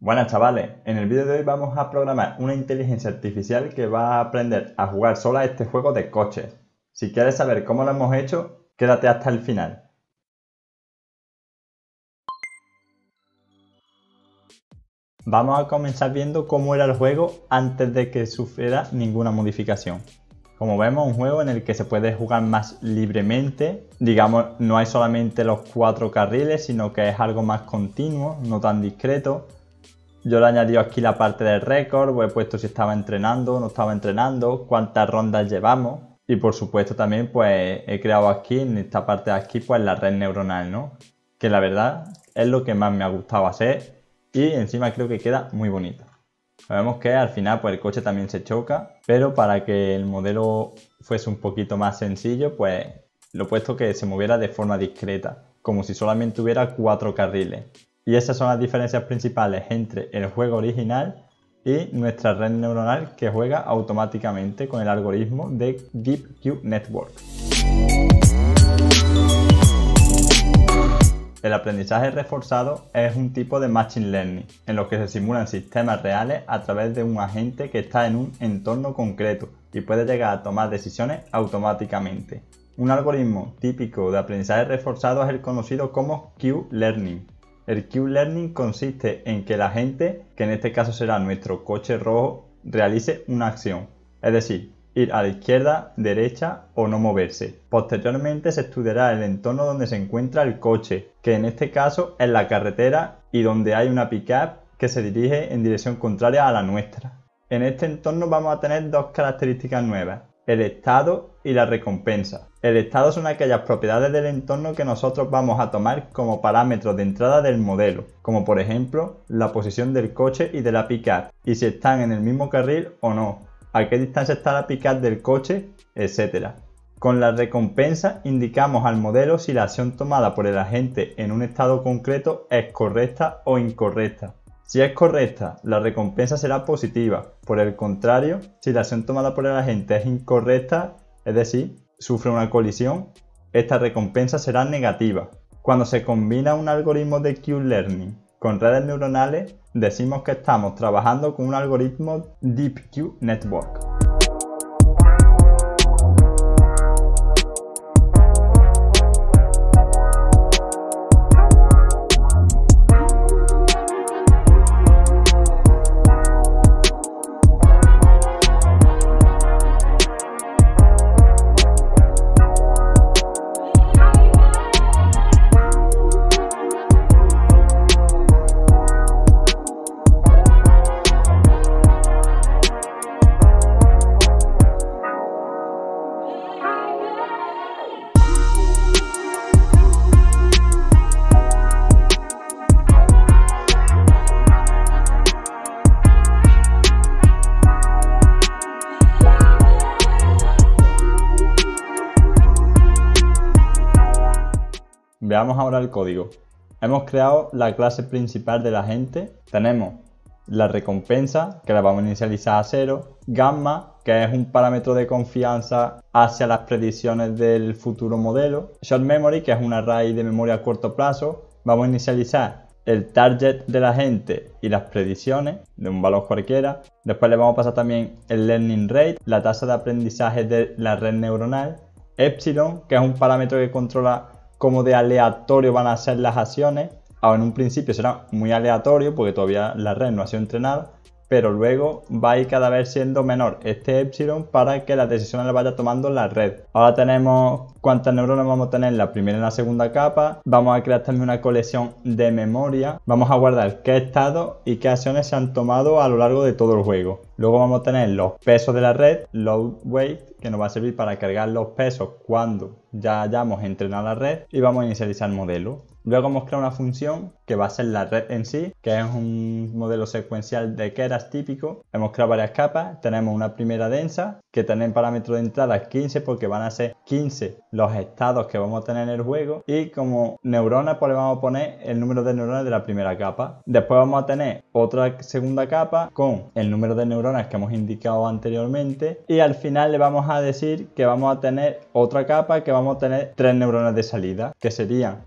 Buenas chavales, en el vídeo de hoy vamos a programar una inteligencia artificial que va a aprender a jugar sola a este juego de coches. Si quieres saber cómo lo hemos hecho, quédate hasta el final. Vamos a comenzar viendo cómo era el juego antes de que sufriera ninguna modificación. Como vemos, un juego en el que se puede jugar más libremente, digamos, no hay solamente los 4 carriles, sino que es algo más continuo, no tan discreto. Yo le he añadido aquí la parte del récord, pues he puesto si estaba entrenando o no estaba entrenando, cuántas rondas llevamos. Y por supuesto también pues he creado aquí, en esta parte de aquí, pues la red neuronal, ¿no? Que la verdad es lo que más me ha gustado hacer y encima creo que queda muy bonito. Vemos que al final pues el coche también se choca, pero para que el modelo fuese un poquito más sencillo, pues lo he puesto que se moviera de forma discreta, como si solamente hubiera 4 carriles. Y esas son las diferencias principales entre el juego original y nuestra red neuronal que juega automáticamente con el algoritmo de DeepQ Network. El aprendizaje reforzado es un tipo de Machine Learning en los que se simulan sistemas reales a través de un agente que está en un entorno concreto y puede llegar a tomar decisiones automáticamente. Un algoritmo típico de aprendizaje reforzado es el conocido como Q-Learning. El Q-Learning consiste en que el agente, que en este caso será nuestro coche rojo, realice una acción, es decir, ir a la izquierda, derecha o no moverse. Posteriormente se estudiará el entorno donde se encuentra el coche, que en este caso es la carretera y donde hay una pick-up que se dirige en dirección contraria a la nuestra. En este entorno vamos a tener 2 características nuevas: el estado y la recompensa. El estado son aquellas propiedades del entorno que nosotros vamos a tomar como parámetros de entrada del modelo, como por ejemplo la posición del coche y de la pick-up, y si están en el mismo carril o no, a qué distancia está la pick-up del coche, etc. Con la recompensa indicamos al modelo si la acción tomada por el agente en un estado concreto es correcta o incorrecta. Si es correcta, la recompensa será positiva. Por el contrario, si la acción tomada por el agente es incorrecta, es decir, sufre una colisión, esta recompensa será negativa. Cuando se combina un algoritmo de Q-Learning con redes neuronales, decimos que estamos trabajando con un algoritmo DeepQ Network. Veamos ahora el código. Hemos creado la clase principal del agente. Tenemos la recompensa, que la vamos a inicializar a 0. Gamma, que es un parámetro de confianza hacia las predicciones del futuro modelo. Short memory, que es una raíz de memoria a corto plazo. Vamos a inicializar el target del agente y las predicciones de un valor cualquiera. Después le vamos a pasar también el learning rate, la tasa de aprendizaje de la red neuronal. Epsilon, que es un parámetro que controla cómo de aleatorio van a ser las acciones. Ahora en un principio será muy aleatorio porque todavía la red no ha sido entrenada, pero luego va a ir cada vez siendo menor este epsilon para que las decisiones las vaya tomando la red. Ahora tenemos cuántas neuronas vamos a tener en la primera y en la segunda capa. Vamos a crear también una colección de memoria. Vamos a guardar qué estados y qué acciones se han tomado a lo largo de todo el juego. Luego vamos a tener los pesos de la red, load weight, que nos va a servir para cargar los pesos cuando ya hayamos entrenado la red, y vamos a inicializar el modelo. Luego hemos creado una función que va a ser la red en sí, que es un modelo secuencial de Keras típico. Hemos creado varias capas. Tenemos una primera densa que tiene parámetro de entrada 15 porque van a ser 15 los estados que vamos a tener en el juego, y como neurona pues le vamos a poner el número de neuronas de la primera capa. Después vamos a tener otra segunda capa con el número de neuronas que hemos indicado anteriormente, y al final le vamos a decir que vamos a tener otra capa que vamos a tener 3 neuronas de salida, que serían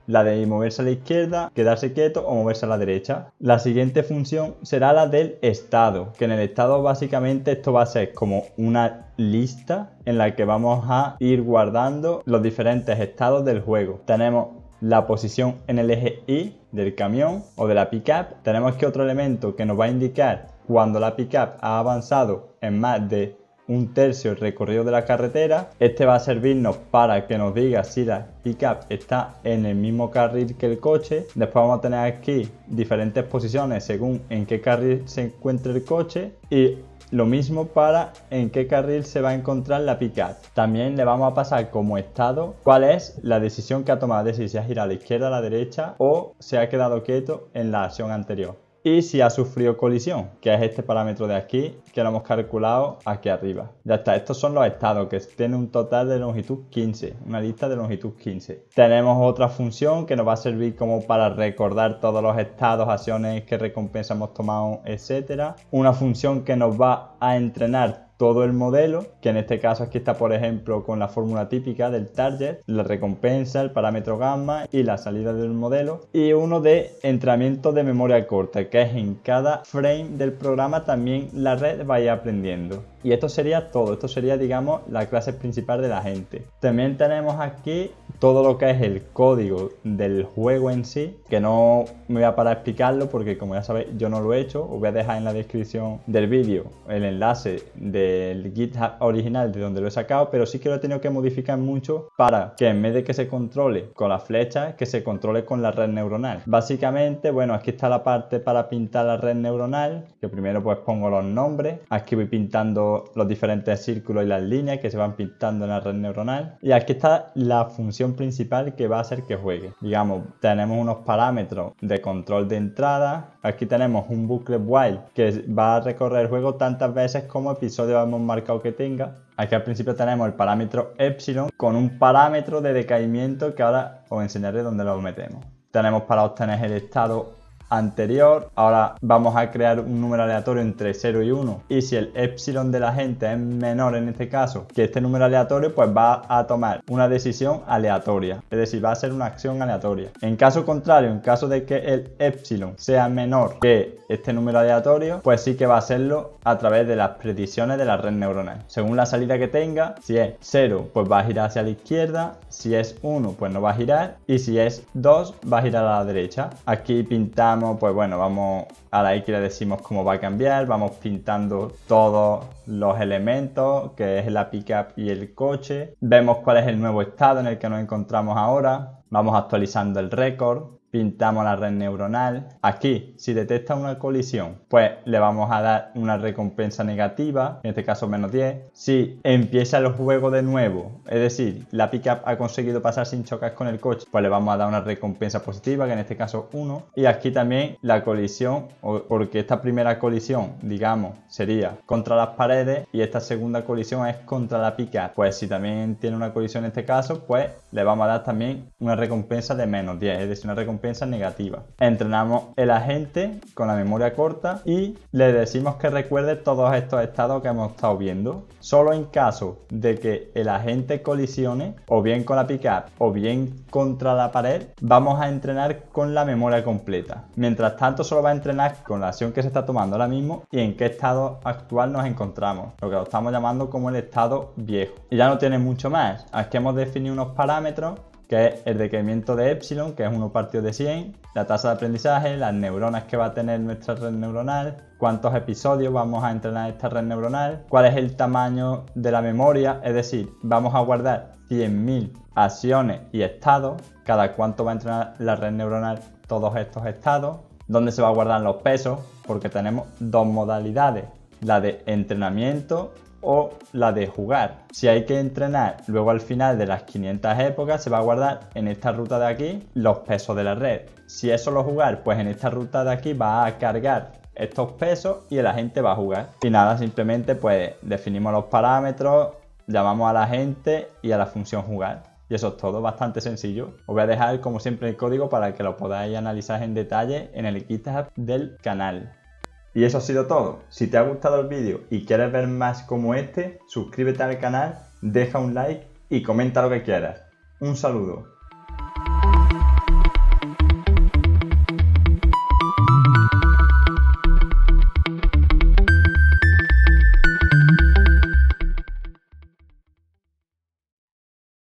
la de moverse a la izquierda, quedarse quieto o moverse a la derecha. La siguiente función será la del estado, que en el estado básicamente esto va a ser como una lista en la que vamos a ir guardando los diferentes estados del juego. Tenemos la posición en el eje Y del camión o de la pickup. Tenemos que otro elemento que nos va a indicar cuando la pickup ha avanzado en más de un tercio el recorrido de la carretera. Este va a servirnos para que nos diga si la pickup está en el mismo carril que el coche. Después vamos a tener aquí diferentes posiciones según en qué carril se encuentre el coche y lo mismo para en qué carril se va a encontrar la pickup. También le vamos a pasar como estado cuál es la decisión que ha tomado, es decir, si ha girado a la izquierda, a la derecha o se ha quedado quieto en la acción anterior. Y si ha sufrido colisión, que es este parámetro de aquí, que lo hemos calculado aquí arriba. Ya está, estos son los estados, que tienen un total de longitud 15, una lista de longitud 15. Tenemos otra función que nos va a servir como para recordar todos los estados, acciones, qué recompensa hemos tomado, etc. Una función que nos va a entrenar todo el modelo, que en este caso aquí está por ejemplo con la fórmula típica del target, la recompensa, el parámetro gamma y la salida del modelo, y uno de entrenamiento de memoria corta, que es en cada frame del programa también la red vaya aprendiendo. Y esto sería todo, esto sería digamos la clase principal de la gente. También tenemos aquí todo lo que es el código del juego en sí, que no me voy a parar a explicarlo porque como ya sabéis yo no lo he hecho. Os voy a dejar en la descripción del vídeo el enlace del GitHub original de donde lo he sacado, pero sí que lo he tenido que modificar mucho para que en vez de que se controle con las flechas, que se controle con la red neuronal. Básicamente, bueno, aquí está la parte para pintar la red neuronal, que primero pues pongo los nombres, aquí voy pintando los diferentes círculos y las líneas que se van pintando en la red neuronal, y aquí está la función principal que va a hacer que juegue. Digamos, tenemos unos parámetros de control de entrada, aquí tenemos un bucle while que va a recorrer el juego tantas veces como episodios hemos marcado que tenga. Aquí al principio tenemos el parámetro epsilon con un parámetro de decaimiento que ahora os enseñaré dónde lo metemos. Tenemos para obtener el estado anterior. Ahora vamos a crear un número aleatorio entre 0 y 1, y si el epsilon de la gente es menor en este caso que este número aleatorio, pues va a tomar una decisión aleatoria, es decir, va a ser una acción aleatoria. En caso contrario, en caso de que el epsilon sea menor que este número aleatorio, pues sí que va a hacerlo a través de las predicciones de la red neuronal. Según la salida que tenga, si es 0 pues va a girar hacia la izquierda, si es 1 pues no va a girar, y si es 2 va a girar a la derecha. Aquí pintamos, pues bueno, vamos a la X, le decimos cómo va a cambiar, vamos pintando todos los elementos, que es la pickup y el coche. Vemos cuál es el nuevo estado en el que nos encontramos ahora. Vamos actualizando el récord. Pintamos la red neuronal. Aquí, si detecta una colisión, pues le vamos a dar una recompensa negativa, en este caso menos 10. Si empieza el juego de nuevo, es decir, la pickup ha conseguido pasar sin chocar con el coche, pues le vamos a dar una recompensa positiva, que en este caso 1. Y aquí también la colisión, porque esta primera colisión, digamos, sería contra las paredes y esta segunda colisión es contra la pickup. Pues si también tiene una colisión en este caso, pues le vamos a dar también una recompensa de menos 10, es decir, una recompensa negativa. Entrenamos el agente con la memoria corta y le decimos que recuerde todos estos estados que hemos estado viendo. Solo en caso de que el agente colisione o bien con la pickup o bien contra la pared, vamos a entrenar con la memoria completa. Mientras tanto, solo va a entrenar con la acción que se está tomando ahora mismo y en qué estado actual nos encontramos, lo que lo estamos llamando como el estado viejo. Y ya no tiene mucho más. Aquí hemos definido unos parámetros, que es el decaimiento de epsilon, que es 1 partido de 100, la tasa de aprendizaje, las neuronas que va a tener nuestra red neuronal, cuántos episodios vamos a entrenar esta red neuronal, cuál es el tamaño de la memoria, es decir, vamos a guardar 100.000 acciones y estados, cada cuánto va a entrenar la red neuronal todos estos estados, dónde se va a guardar los pesos, porque tenemos dos modalidades, la de entrenamiento o la de jugar. Si hay que entrenar luego al final de las 500 épocas, se va a guardar en esta ruta de aquí los pesos de la red. Si es solo jugar, pues en esta ruta de aquí va a cargar estos pesos y el agente va a jugar. Y nada, simplemente pues definimos los parámetros, llamamos a la agente y a la función jugar. Y eso es todo, bastante sencillo. Os voy a dejar como siempre el código para que lo podáis analizar en detalle en el GitHub del canal. Y eso ha sido todo. Si te ha gustado el vídeo y quieres ver más como este, suscríbete al canal, deja un like y comenta lo que quieras. Un saludo.